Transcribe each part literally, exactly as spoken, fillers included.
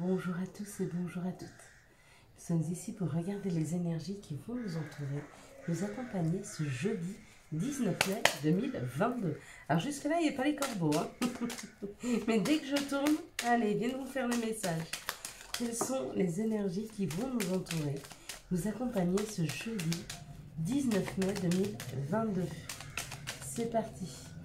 Bonjour à tous et bonjour à toutes. Nous sommes ici pour regarder les énergies qui vont nous entourer, nous accompagner ce jeudi dix-neuf mai deux mille vingt-deux. Alors jusque-là, il n'y a pas les corbeaux. Hein. Mais dès que je tourne, allez, viens nous faire le message. Quelles sont les énergies qui vont nous entourer, nous accompagner ce jeudi dix-neuf mai deux mille vingt-deux. C'est parti.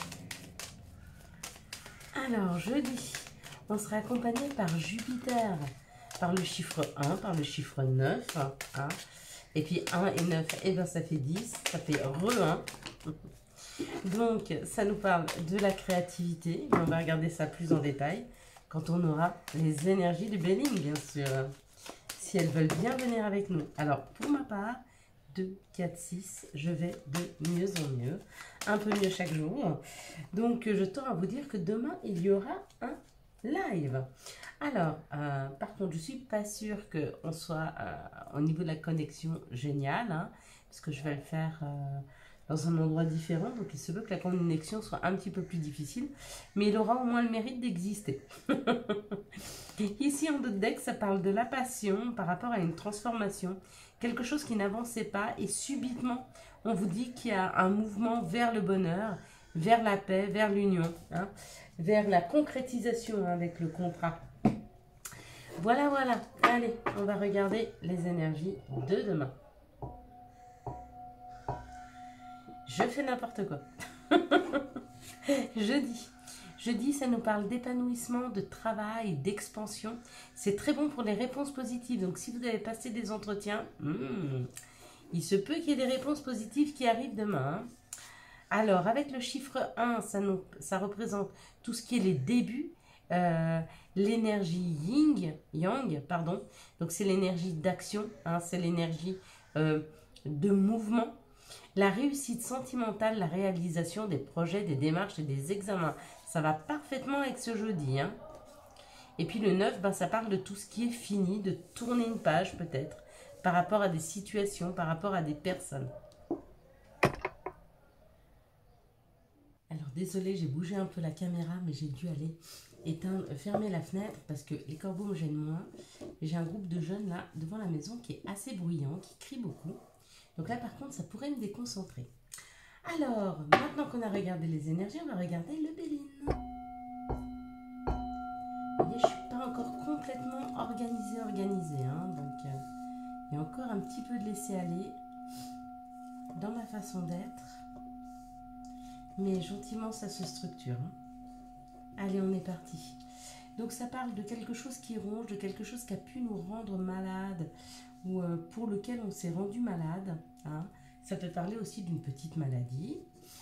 Alors, jeudi, on sera accompagné par Jupiter, par le chiffre un, par le chiffre neuf. Hein. Et puis un et neuf, et ben ça fait dix, ça fait re un. Donc, ça nous parle de la créativité. Mais on va regarder ça plus en détail quand on aura les énergies du Béling, bien sûr. Si elles veulent bien venir avec nous. Alors, pour ma part, deux, quatre, six, je vais de mieux en mieux. Un peu mieux chaque jour. Donc, je tends à vous dire que demain, il y aura un live. Alors, euh, par contre, je ne suis pas sûre qu'on soit euh, au niveau de la connexion géniale, hein, parce que je vais le faire euh, dans un endroit différent, donc il se peut que la connexion soit un petit peu plus difficile, mais il aura au moins le mérite d'exister. Ici, en d'autres decks, ça parle de la passion par rapport à une transformation, quelque chose qui n'avançait pas, et subitement, on vous dit qu'il y a un mouvement vers le bonheur, vers la paix, vers l'union, hein, vers la concrétisation hein, avec le contrat. Voilà, voilà. Allez, on va regarder les énergies de demain. Je fais n'importe quoi. Jeudi. Jeudi, ça nous parle d'épanouissement, de travail, d'expansion. C'est très bon pour les réponses positives. Donc, si vous avez passé des entretiens, hmm, il se peut qu'il y ait des réponses positives qui arrivent demain. Hein. Alors, avec le chiffre un, ça, nous, ça représente tout ce qui est les débuts. Euh, l'énergie yin, yang, pardon. Donc, c'est l'énergie d'action. Hein, c'est l'énergie euh, de mouvement. La réussite sentimentale, la réalisation des projets, des démarches et des examens. Ça va parfaitement avec ce jeudi. Hein. Et puis le neuf, ben, ça parle de tout ce qui est fini, de tourner une page peut-être, par rapport à des situations, par rapport à des personnes. Alors désolé, j'ai bougé un peu la caméra, mais j'ai dû aller éteindre, fermer la fenêtre parce que les corbeaux me gênent moins. J'ai un groupe de jeunes là devant la maison qui est assez bruyant, qui crie beaucoup. Donc là par contre, ça pourrait me déconcentrer. Alors, maintenant qu'on a regardé les énergies, on va regarder le Béline. Vous voyez, je ne suis pas encore complètement organisée, organisée. Hein, donc, euh, il y a encore un petit peu de laisser aller dans ma façon d'être. Mais gentiment, ça se structure. Hein. Allez, on est parti. Donc, ça parle de quelque chose qui ronge, de quelque chose qui a pu nous rendre malades ou euh, pour lequel on s'est rendu malade. Hein. Ça peut parler aussi d'une petite maladie.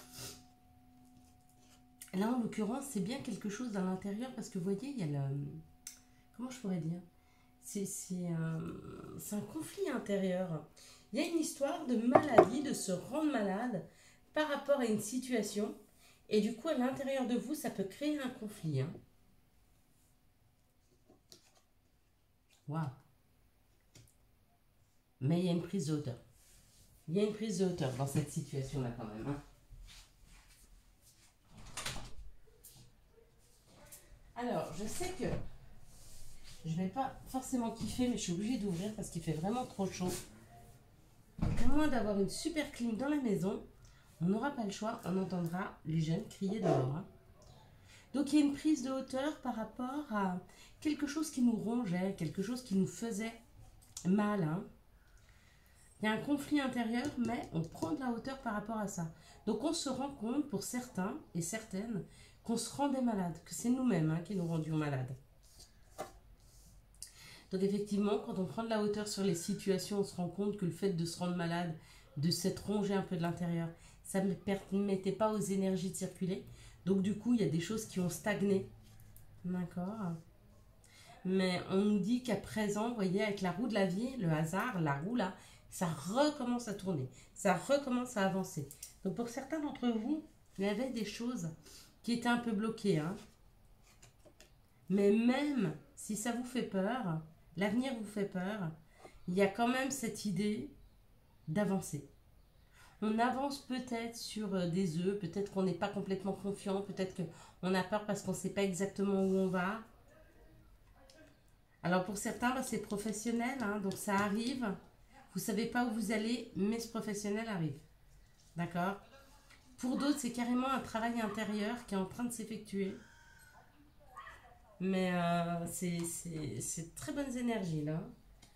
Là, en l'occurrence, c'est bien quelque chose dans l'intérieur parce que vous voyez, il y a le... Comment je pourrais dire? C'est euh, un conflit intérieur. Il y a une histoire de maladie, de se rendre malade par rapport à une situation. Et du coup, à l'intérieur de vous, ça peut créer un conflit. Hein. Waouh! Mais il y a une prise de hauteur. Il y a une prise de hauteur dans cette situation-là quand même. Hein. Alors, je sais que je ne vais pas forcément kiffer, mais je suis obligée d'ouvrir parce qu'il fait vraiment trop chaud. À moins d'avoir une super clim dans la maison, on n'aura pas le choix, on entendra les jeunes crier dehors. Hein. Donc, il y a une prise de hauteur par rapport à quelque chose qui nous rongeait, quelque chose qui nous faisait mal. Hein. Il y a un conflit intérieur, mais on prend de la hauteur par rapport à ça. Donc, on se rend compte, pour certains et certaines, qu'on se rendait malade, que c'est nous-mêmes hein, qui nous rendions malades. Donc, effectivement, quand on prend de la hauteur sur les situations, on se rend compte que le fait de se rendre malade, de s'être rongé un peu de l'intérieur, ça ne permettait pas aux énergies de circuler. Donc, du coup, il y a des choses qui ont stagné. D'accord. Mais on nous dit qu'à présent, vous voyez, avec la roue de la vie, le hasard, la roue là, ça recommence à tourner, ça recommence à avancer. Donc pour certains d'entre vous, il y avait des choses qui étaient un peu bloquées. Hein. Mais même si ça vous fait peur, l'avenir vous fait peur, il y a quand même cette idée d'avancer. On avance peut-être sur des œufs, peut-être qu'on n'est pas complètement confiant, peut-être qu'on a peur parce qu'on ne sait pas exactement où on va. Alors pour certains, bah, c'est professionnel, hein, donc ça arrive. Vous ne savez pas où vous allez, mais ce professionnel arrive. D'accord? Pour d'autres, c'est carrément un travail intérieur qui est en train de s'effectuer. Mais euh, c'est très bonnes énergies là.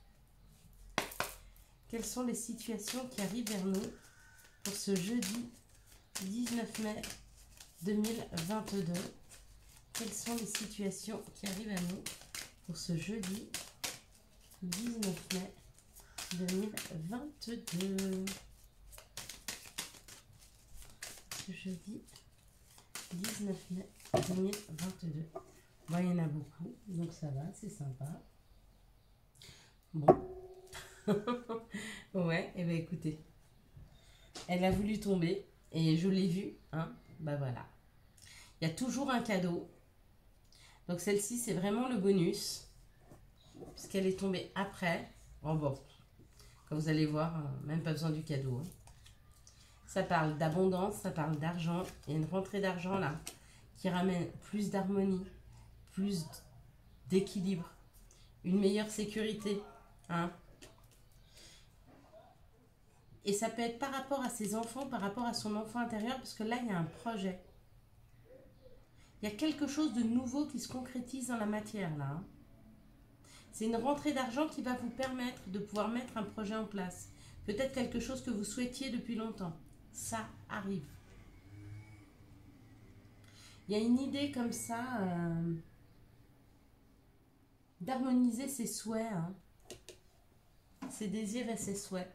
Quelles sont les situations qui arrivent vers nous pour ce jeudi dix-neuf mai deux mille vingt-deux? Quelles sont les situations qui arrivent à nous pour ce jeudi dix-neuf mai deux mille vingt-deux? Ce jeudi dix-neuf mai deux mille vingt-deux. Bon, il y en a beaucoup, donc ça va, c'est sympa. Bon. Ouais, et bien écoutez, elle a voulu tomber et je l'ai vue, hein, bah voilà. Il y a toujours un cadeau. Donc celle-ci, c'est vraiment le bonus, puisqu'elle est tombée après. Oh bon, comme vous allez voir, même pas besoin du cadeau. Hein. Ça parle d'abondance, ça parle d'argent. Il y a une rentrée d'argent là, qui ramène plus d'harmonie, plus d'équilibre, une meilleure sécurité, hein. Et ça peut être par rapport à ses enfants, par rapport à son enfant intérieur, parce que là, il y a un projet. Il y a quelque chose de nouveau qui se concrétise dans la matière, là. Hein. C'est une rentrée d'argent qui va vous permettre de pouvoir mettre un projet en place. Peut-être quelque chose que vous souhaitiez depuis longtemps. Ça arrive. Il y a une idée comme ça euh, d'harmoniser ses souhaits, hein, ses désirs et ses souhaits.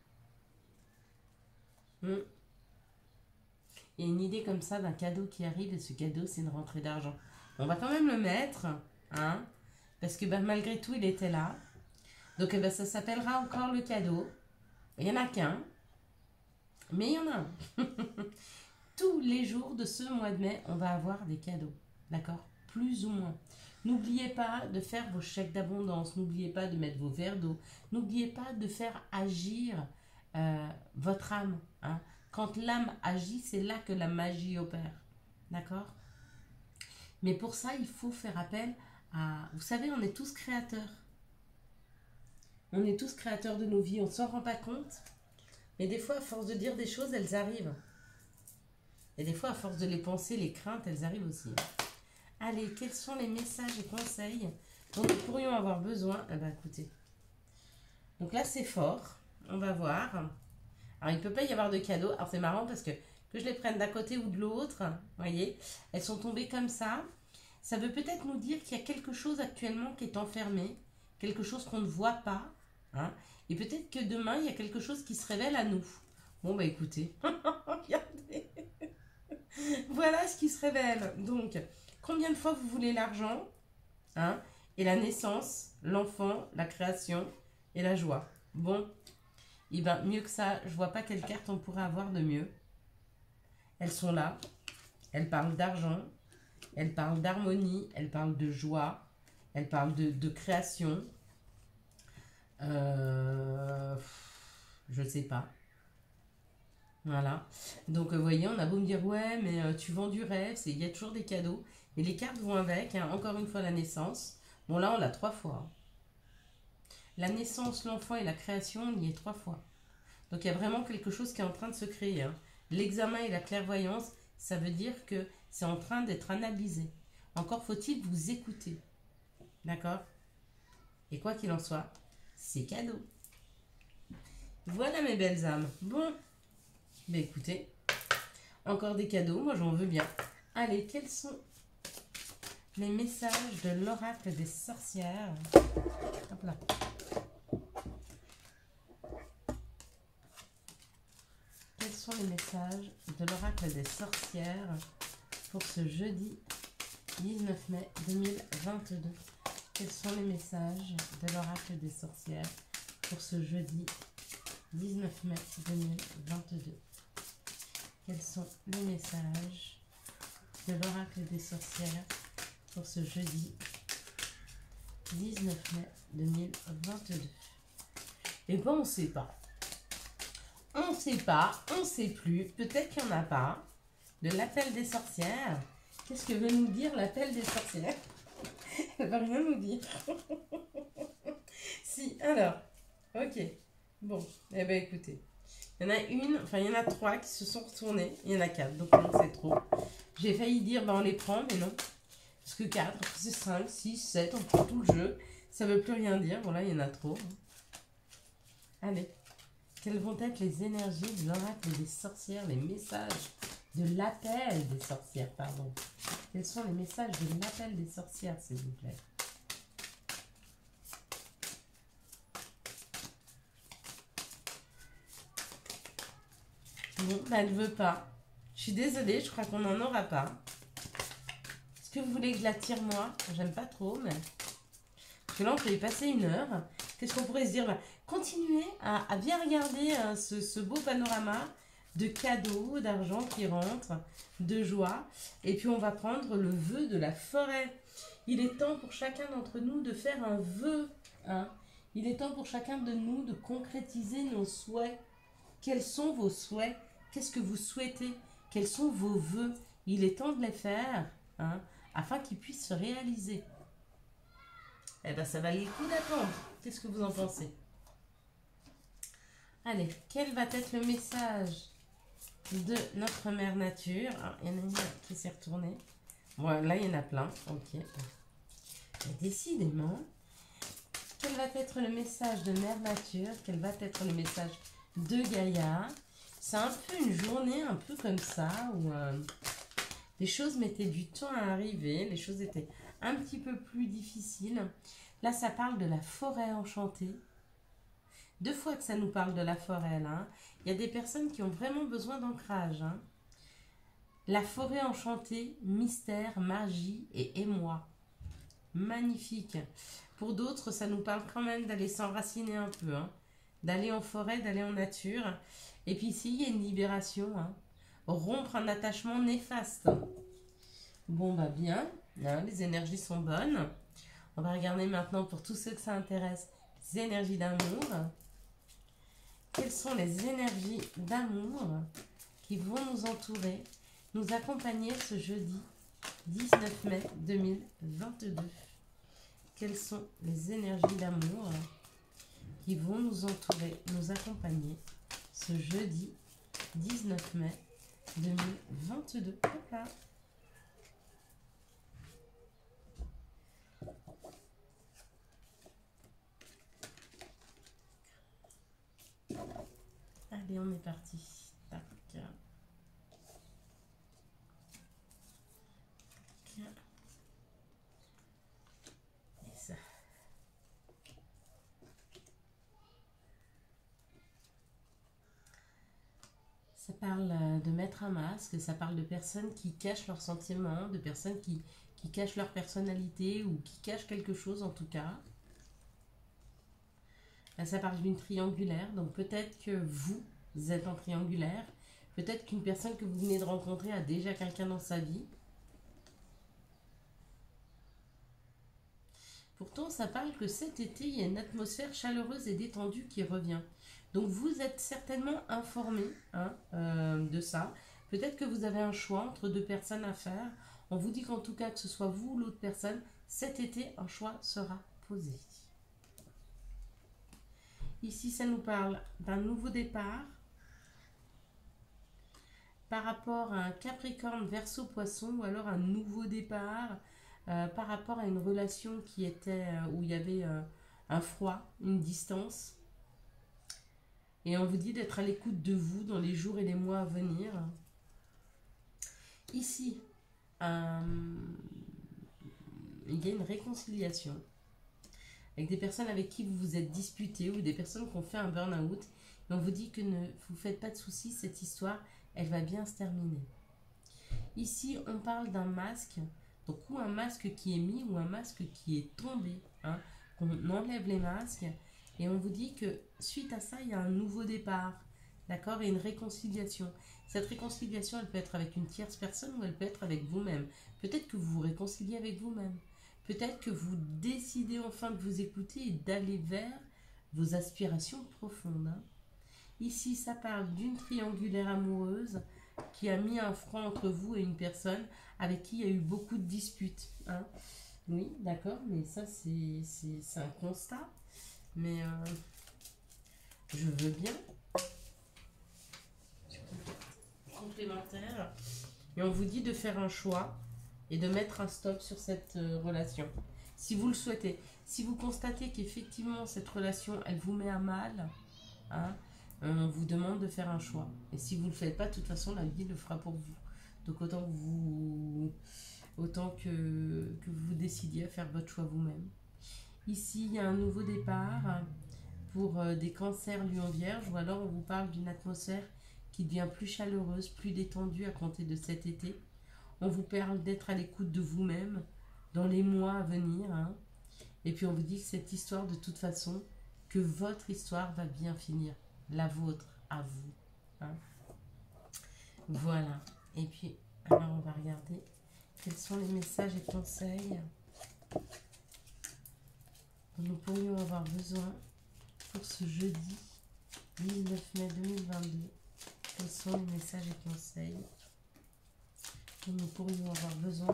Hmm. Il y a une idée comme ça d'un cadeau qui arrive et ce cadeau, c'est une rentrée d'argent. On va quand même le mettre, hein, parce que ben, malgré tout, il était là. Donc eh ben, ça s'appellera encore le cadeau. Il n'y en a qu'un, mais il y en a un. Tous les jours de ce mois de mai, on va avoir des cadeaux, d'accord? Plus ou moins. N'oubliez pas de faire vos chèques d'abondance, n'oubliez pas de mettre vos verres d'eau, n'oubliez pas de faire agir euh, votre âme. Hein. Quand l'âme agit, c'est là que la magie opère, d'accord? Mais pour ça, il faut faire appel à... Vous savez, on est tous créateurs. On est tous créateurs de nos vies, on ne s'en rend pas compte. Mais des fois, à force de dire des choses, elles arrivent. Et des fois, à force de les penser, les craintes, elles arrivent aussi. Allez, quels sont les messages et conseils dont nous pourrions avoir besoin? Eh bien, écoutez. Donc là, c'est fort. On va voir. Alors, il ne peut pas y avoir de cadeaux. Alors, c'est marrant parce que que je les prenne d'un côté ou de l'autre, vous voyez, elles sont tombées comme ça. Ça veut peut-être nous dire qu'il y a quelque chose actuellement qui est enfermé, quelque chose qu'on ne voit pas. Hein, et peut-être que demain, il y a quelque chose qui se révèle à nous. Bon, bah écoutez, regardez. Voilà ce qui se révèle. Donc, combien de fois vous voulez l'argent, hein, et la naissance, l'enfant, la création et la joie. Bon, et bien mieux que ça, je vois pas quelle carte on pourrait avoir de mieux. Elles sont là. Elles parlent d'argent, elles parlent d'harmonie, elles parlent de joie, elles parlent de, de création. Euh, je sais pas. Voilà. Donc, vous voyez, on a beau me dire, ouais, mais euh, tu vends du rêve, il y a toujours des cadeaux. Mais les cartes vont avec, hein, encore une fois, la naissance. Bon, là, on l'a trois fois. La naissance, l'enfant et la création, on y est trois fois. Donc, il y a vraiment quelque chose qui est en train de se créer. Hein. L'examen et la clairvoyance, ça veut dire que c'est en train d'être analysé. Encore faut-il vous écouter. D'accord? Et quoi qu'il en soit, c'est cadeau. Voilà mes belles âmes. Bon. Ben écoutez, encore des cadeaux, moi j'en veux bien. Allez, quels sont les messages de l'oracle des sorcières? Hop là. Quels sont les messages de l'oracle des sorcières pour ce jeudi dix-neuf mai deux mille vingt-deux? Quels sont les messages de l'oracle des sorcières pour ce jeudi dix-neuf mai deux mille vingt-deux? Quels sont les messages de l'oracle des sorcières pour ce jeudi dix-neuf mai deux mille vingt-deux? Et bon, on ne sait pas. On ne sait pas, on ne sait plus. Peut-être qu'il n'y en a pas. De l'appel des sorcières. Qu'est-ce que veut nous dire l'appel des sorcières? Elle ne va rien nous dire. Alors, ok. Bon, eh ben écoutez. Il y en a une, enfin il y en a trois qui se sont retournées. Il y en a quatre, donc non, c'est trop. J'ai failli dire, ben on les prend, mais non. Parce que quatre, c'est cinq, six, sept, on prend tout le jeu. Ça veut plus rien dire. Voilà, il y en a trop. Allez. Quelles vont être les énergies de l'oracle des sorcières, les messages de l'appel des sorcières, pardon. Quels sont les messages de l'appel des sorcières, s'il vous plaît? Bon, bah, elle ne veut pas. Je suis désolée, je crois qu'on n'en aura pas. Est-ce que vous voulez que je la tire moi? J'aime pas trop, mais... Parce que là, on peut y passer une heure. Qu'est-ce qu'on pourrait se dire? Bah, continuez à, à bien regarder hein, ce, ce beau panorama de cadeaux, d'argent qui rentre, de joie. Et puis, on va prendre le vœu de la forêt. Il est temps pour chacun d'entre nous de faire un vœu. Hein. Il est temps pour chacun de nous de concrétiser nos souhaits. Quels sont vos souhaits? Qu'est-ce que vous souhaitez? Quels sont vos vœux? Il est temps de les faire hein, afin qu'ils puissent se réaliser. Eh bien, ça valait le coup d'attendre. Qu'est-ce que vous en pensez? Allez, quel va être le message de notre mère nature? Alors, il y en a une qui s'est retournée. Bon, là, il y en a plein. Ok. Et décidément, quel va être le message de mère nature? Quel va être le message de Gaïa? C'est un peu une journée un peu comme ça où euh, les choses mettaient du temps à arriver. Les choses étaient un petit peu plus difficiles. Là, ça parle de la forêt enchantée. Deux fois que ça nous parle de la forêt, là. Hein. Il y a des personnes qui ont vraiment besoin d'ancrage. Hein. La forêt enchantée, mystère, magie et émoi. Magnifique. Pour d'autres, ça nous parle quand même d'aller s'enraciner un peu. Hein. D'aller en forêt, d'aller en nature. Et puis ici, il y a une libération. Hein. Rompre un attachement néfaste. Bon, bah bien. Hein, les énergies sont bonnes. On va regarder maintenant pour tous ceux que ça intéresse, les énergies d'amour. Quelles sont les énergies d'amour qui vont nous entourer, nous accompagner ce jeudi dix-neuf mai deux mille vingt-deux? Quelles sont les énergies d'amour qui vont nous entourer, nous accompagner ce jeudi dix-neuf mai deux mille vingt-deux? Hop là. Allez, on est parti. Tac. Tac. Et ça. Ça parle de mettre un masque, ça parle de personnes qui cachent leurs sentiments, de personnes qui, qui cachent leur personnalité ou qui cachent quelque chose en tout cas. Là, ça parle d'une triangulaire, donc peut-être que vous êtes en triangulaire, peut-être qu'une personne que vous venez de rencontrer a déjà quelqu'un dans sa vie. Pourtant, ça parle que cet été, il y a une atmosphère chaleureuse et détendue qui revient. Donc, vous êtes certainement informé hein, euh, de ça. Peut-être que vous avez un choix entre deux personnes à faire. On vous dit qu'en tout cas, que ce soit vous ou l'autre personne, cet été, un choix sera posé. Ici, ça nous parle d'un nouveau départ par rapport à un Capricorne, Verseau, Poisson, ou alors un nouveau départ euh, par rapport à une relation qui était euh, où il y avait euh, un froid, une distance. Et on vous dit d'être à l'écoute de vous dans les jours et les mois à venir. Ici, euh, il y a une réconciliation avec des personnes avec qui vous vous êtes disputé ou des personnes qui ont fait un burn-out. Et on vous dit que ne vous faites pas de soucis, cette histoire, elle va bien se terminer. Ici, on parle d'un masque, donc ou un masque qui est mis ou un masque qui est tombé. Hein, on enlève les masques et on vous dit que suite à ça, il y a un nouveau départ, d'accord, et une réconciliation. Cette réconciliation, elle peut être avec une tierce personne ou elle peut être avec vous-même. Peut-être que vous vous réconciliez avec vous-même. Peut-être que vous décidez enfin de vous écouter et d'aller vers vos aspirations profondes. Hein. Ici, ça parle d'une triangulaire amoureuse qui a mis un front entre vous et une personne avec qui il y a eu beaucoup de disputes. Hein. Oui, d'accord, mais ça, c'est un constat. Mais euh, je veux bien. Complémentaire. Et on vous dit de faire un choix et de mettre un stop sur cette euh, relation. Si vous le souhaitez. Si vous constatez qu'effectivement cette relation, elle vous met à mal, hein, on vous demande de faire un choix. Et si vous ne le faites pas, de toute façon, la vie le fera pour vous. Donc autant que vous, autant que, que vous décidiez à faire votre choix vous-même. Ici, il y a un nouveau départ pour euh, des cancers lion vierge, ou alors on vous parle d'une atmosphère qui devient plus chaleureuse, plus détendue à compter de cet été. On vous parle d'être à l'écoute de vous-même dans les mois à venir. Hein. Et puis on vous dit que cette histoire, de toute façon, que votre histoire va bien finir. La vôtre, à vous. Hein. Voilà. Et puis, alors on va regarder quels sont les messages et conseils dont nous pourrions avoir besoin pour ce jeudi dix-neuf mai deux mille vingt-deux. Quels sont les messages et conseils dont nous pourrions avoir besoin?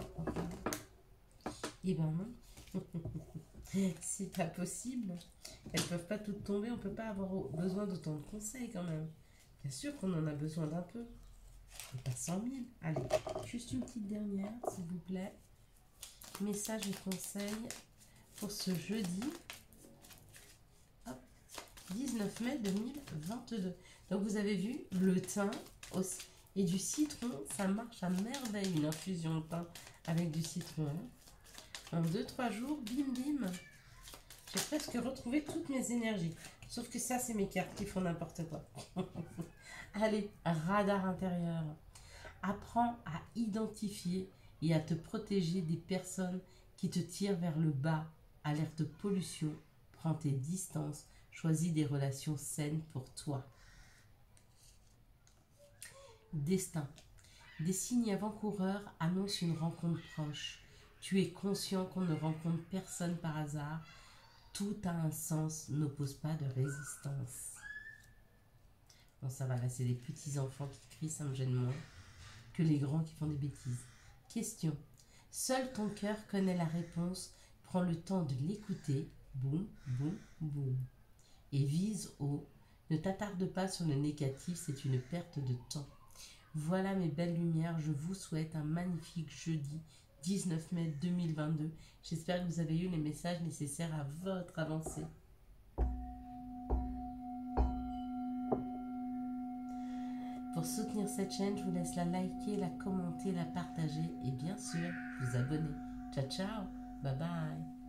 Eh ben non. C'est pas possible. Elles peuvent pas toutes tomber. On peut pas avoir besoin d'autant de conseils quand même. Bien sûr qu'on en a besoin d'un peu. Mais pas cent mille. Allez, juste une petite dernière, s'il vous plaît. Messages et conseils pour ce jeudi Hop. dix-neuf mai deux mille vingt-deux. Donc vous avez vu, le thym aussi. Et du citron, ça marche à merveille, une infusion de thym avec du citron. En deux trois jours, bim bim, j'ai presque retrouvé toutes mes énergies. Sauf que ça, c'est mes cartes qui font n'importe quoi. Allez, radar intérieur. Apprends à identifier et à te protéger des personnes qui te tirent vers le bas. Alerte pollution, prends tes distances, choisis des relations saines pour toi. Destin. Des signes avant-coureurs annoncent une rencontre proche. Tu es conscient qu'on ne rencontre personne par hasard. Tout a un sens, n'oppose pas de résistance. Bon, ça va, là, c'est les petits-enfants qui crient, ça me gêne moins que les grands qui font des bêtises. Question. Seul ton cœur connaît la réponse. Prends le temps de l'écouter. Boum, boum, boum. Et vise haut. Ne t'attarde pas sur le négatif, c'est une perte de temps. Voilà mes belles lumières, je vous souhaite un magnifique jeudi dix-neuf mai deux mille vingt-deux. J'espère que vous avez eu les messages nécessaires à votre avancée. Pour soutenir cette chaîne, je vous laisse la liker, la commenter, la partager et bien sûr vous abonner. Ciao ciao, bye bye.